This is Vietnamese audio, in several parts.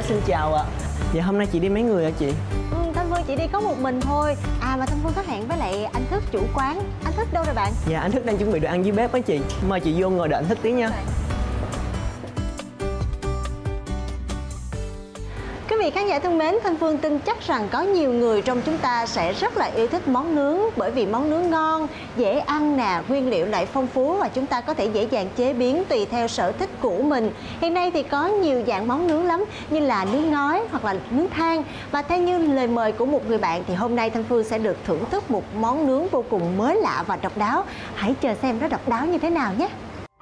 xin chào ạ. Dạ hôm nay chị đi mấy người hả chị? Thanh Phương chỉ đi có một mình thôi. Mà Thanh Phương có hẹn với lại anh Thức chủ quán. Anh Thức đâu rồi bạn? Dạ anh Thức đang chuẩn bị đồ ăn dưới bếp á chị. Mời chị vô ngồi đợi anh Thức tí nha. Quý vị khán giả thân mến, Thanh Phương tin chắc rằng có nhiều người trong chúng ta sẽ rất là yêu thích món nướng, bởi vì món nướng ngon, dễ ăn nè, nguyên liệu lại phong phú và chúng ta có thể dễ dàng chế biến tùy theo sở thích của mình. Hiện nay thì có nhiều dạng món nướng lắm, như là nướng ngói hoặc là nướng than. Và theo như lời mời của một người bạn thì hôm nay Thanh Phương sẽ được thưởng thức một món nướng vô cùng mới lạ và độc đáo. Hãy chờ xem nó độc đáo như thế nào nhé.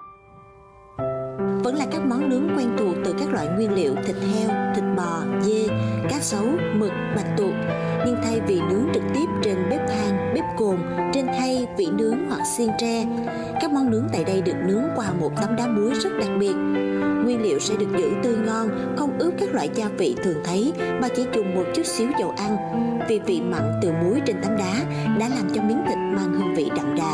Vẫn là các món nướng quen thuộc từ các loại nguyên liệu thịt heo, thịt bò, dê, cá sấu, mực, bạch tuộc. Nhưng thay vì nướng trực tiếp trên bếp than, bếp cồn, trên khay, vỉ nướng hoặc xiên tre, các món nướng tại đây được nướng qua một tấm đá muối rất đặc biệt. Nguyên liệu sẽ được giữ tươi ngon, không ướp các loại gia vị thường thấy mà chỉ dùng một chút xíu dầu ăn. Vì vị mặn từ muối trên tấm đá đã làm cho miếng thịt mang hương vị đậm đà.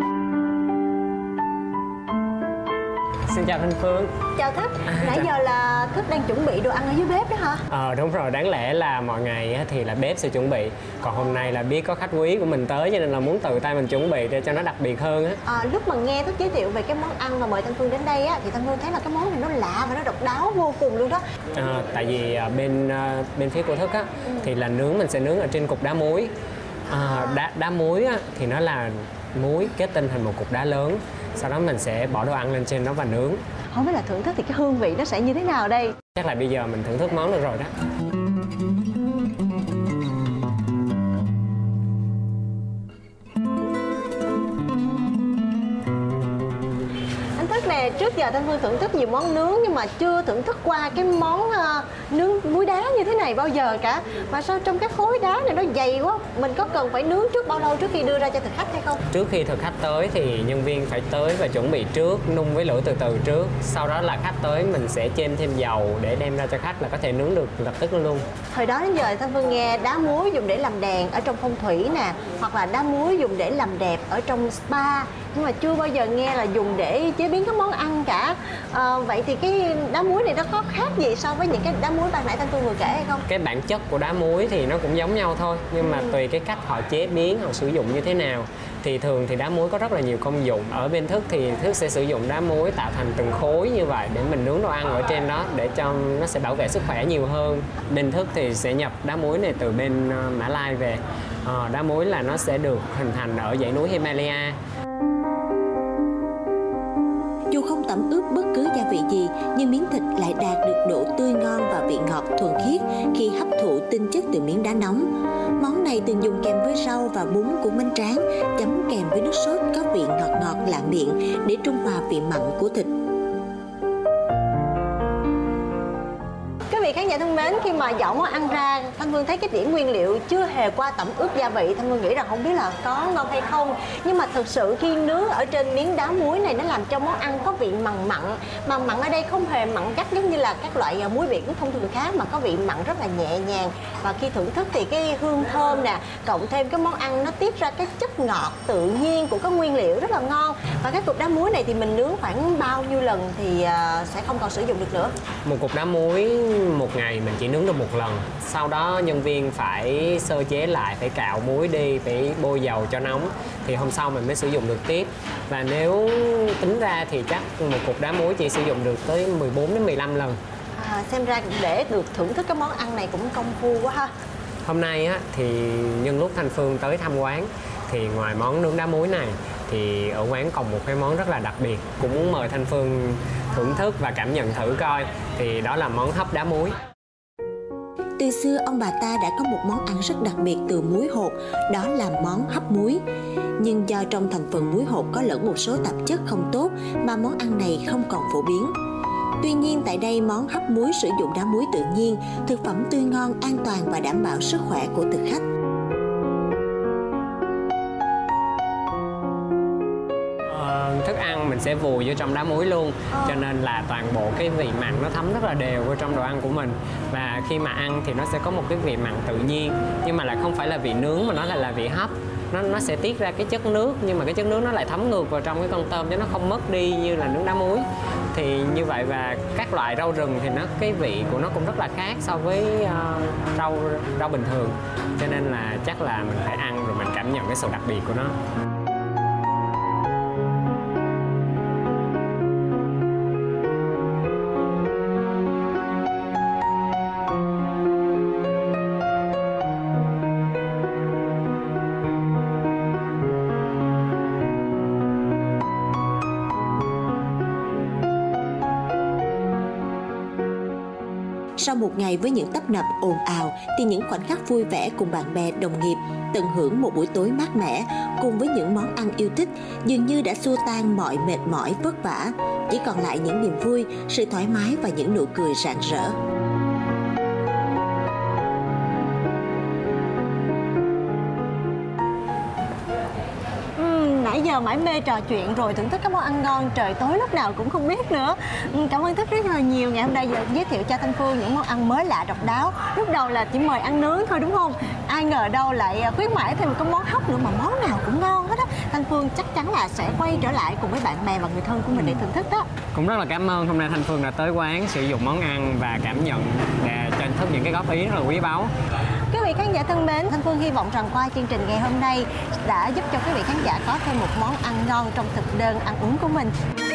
Xin chào Thanh Phương. Chào Thức, nãy giờ là Thức đang chuẩn bị đồ ăn ở dưới bếp đó hả? Đúng rồi, đáng lẽ là mọi ngày thì là bếp sẽ chuẩn bị. Còn hôm nay là biết có khách quý của mình tới cho nên là muốn tự tay mình chuẩn bị để cho nó đặc biệt hơn á. Lúc mà nghe Thức giới thiệu về cái món ăn mà mời Thanh Phương đến đây á, thì Thanh Phương thấy là cái món này nó lạ và nó độc đáo vô cùng luôn đó. Tại vì bên phía của Thức á thì là nướng mình sẽ nướng ở trên cục đá muối. Đá muối á, thì nó là muối kết tinh thành một cục đá lớn. Sau đó mình sẽ bỏ đồ ăn lên trên đó và nướng. Không biết là thưởng thức thì cái hương vị nó sẽ như thế nào đây? Chắc là bây giờ mình thưởng thức món được rồi đó. Nè, trước giờ Thanh Phương thưởng thức nhiều món nướng nhưng mà chưa thưởng thức qua cái món nướng muối đá như thế này bao giờ cả. Mà sao trong cái khối đá này nó dày quá? Mình có cần phải nướng trước bao lâu trước khi đưa ra cho thực khách hay không? Trước khi thực khách tới thì nhân viên phải tới và chuẩn bị trước, nung với lửa từ từ trước. Sau đó là khách tới mình sẽ chêm thêm dầu để đem ra cho khách là có thể nướng được lập tức luôn. Thời đó đến giờ Thanh Phương nghe đá muối dùng để làm đèn ở trong phong thủy nè, hoặc là đá muối dùng để làm đẹp ở trong spa, nhưng mà chưa bao giờ nghe là dùng để chế biến các món ăn cả. Vậy thì cái đá muối này nó có khác gì so với những cái đá muối ban nãy Thanh Phương vừa kể hay không? Cái bản chất của đá muối thì nó cũng giống nhau thôi, nhưng mà tùy cái cách họ chế biến, họ sử dụng như thế nào. Thì thường thì đá muối có rất là nhiều công dụng. Ở bên Thức thì Thức sẽ sử dụng đá muối tạo thành từng khối như vậy để mình nướng đồ ăn ở trên đó, để cho nó sẽ bảo vệ sức khỏe nhiều hơn. Bên Thức thì sẽ nhập đá muối này từ bên Mã Lai về. Đá muối là nó sẽ được hình thành ở dãy núi Himalaya. Dù không tẩm ướp bất cứ gia vị gì, nhưng miếng thịt lại đạt được độ tươi ngon và vị ngọt thuần khiết khi hấp thụ tinh chất từ miếng đá nóng. Món này thường dùng kèm với rau và bún của bánh tráng, chấm kèm với nước sốt có vị ngọt ngọt lạ miệng để trung hòa vị mặn của thịt. Quý vị khán giả thân mến, khi mà dọn món ăn ra, Thanh Phương thấy cái đĩa nguyên liệu chưa hề qua tẩm ướp gia vị. Thanh Phương nghĩ rằng không biết là có ngon hay không, nhưng mà thực sự khi nướng ở trên miếng đá muối này nó làm cho món ăn có vị mặn mặn. Mà mặn ở đây không hề mặn gắt giống như là các loại muối biển thông thường khác, mà có vị mặn rất là nhẹ nhàng. Và khi thưởng thức thì cái hương thơm nè, cộng thêm cái món ăn nó tiết ra cái chất ngọt tự nhiên của các nguyên liệu rất là ngon. Và cái cục đá muối này thì mình nướng khoảng bao nhiêu lần thì sẽ không còn sử dụng được nữa? Một cục đá muối một ngày mình chỉ nướng được một lần. Sau đó nhân viên phải sơ chế lại, phải cạo muối đi, phải bôi dầu cho nóng, thì hôm sau mình mới sử dụng được tiếp. Và nếu tính ra thì chắc một cục đá muối chỉ sử dụng được tới 14 đến 15 lần. Xem ra để được thưởng thức cái món ăn này cũng công phu quá ha. Hôm nay á, thì nhân lúc Thanh Phương tới thăm quán thì ngoài món nướng đá muối này thì ở quán còn một cái món rất là đặc biệt, cũng muốn mời Thanh Phương thưởng thức và cảm nhận thử coi. Thì đó là món hấp đá muối. Từ xưa ông bà ta đã có một món ăn rất đặc biệt từ muối hột, đó là món hấp muối. Nhưng do trong thành phần muối hột có lẫn một số tạp chất không tốt mà món ăn này không còn phổ biến. Tuy nhiên tại đây món hấp muối sử dụng đá muối tự nhiên, thực phẩm tươi ngon, an toàn và đảm bảo sức khỏe của thực khách. Thức ăn mình sẽ vùi vô trong đá muối luôn, cho nên là toàn bộ cái vị mặn nó thấm rất là đều vào trong đồ ăn của mình. Và khi mà ăn thì nó sẽ có một cái vị mặn tự nhiên, nhưng mà là không phải là vị nướng mà nó là vị hấp. nó sẽ tiết ra cái chất nước, nhưng mà cái chất nước nó lại thấm ngược vào trong cái con tôm chứ nó không mất đi như là nước đá muối. Thì như vậy, và các loại rau rừng thì cái vị của nó cũng rất là khác so với rau bình thường, cho nên là chắc là mình phải ăn rồi mình cảm nhận cái sự đặc biệt của nó. Sau một ngày với những tấp nập ồn ào thì những khoảnh khắc vui vẻ cùng bạn bè đồng nghiệp, tận hưởng một buổi tối mát mẻ cùng với những món ăn yêu thích dường như đã xua tan mọi mệt mỏi vất vả, chỉ còn lại những niềm vui, sự thoải mái và những nụ cười rạng rỡ. Nãy giờ mải mê trò chuyện rồi thưởng thức các món ăn ngon, trời tối lúc nào cũng không biết nữa. Cảm ơn Thức rất là nhiều. Ngày hôm nay giới thiệu cho Thanh Phương những món ăn mới lạ độc đáo. Lúc đầu là chỉ mời ăn nướng thôi đúng không? Ai ngờ đâu lại khuyến mãi thêm một cái món hấp nữa mà món nào cũng ngon hết á. Thanh Phương chắc chắn là sẽ quay trở lại cùng với bạn bè và người thân của mình để thưởng thức đó. Cũng rất là cảm ơn hôm nay Thanh Phương đã tới quán, sử dụng món ăn và cảm nhận để cho Thức những cái góp ý rất là quý báu. Quý vị khán giả thân mến, Thanh Phương hy vọng rằng qua chương trình ngày hôm nay đã giúp cho quý vị khán giả có thêm một món ăn ngon trong thực đơn ăn uống của mình.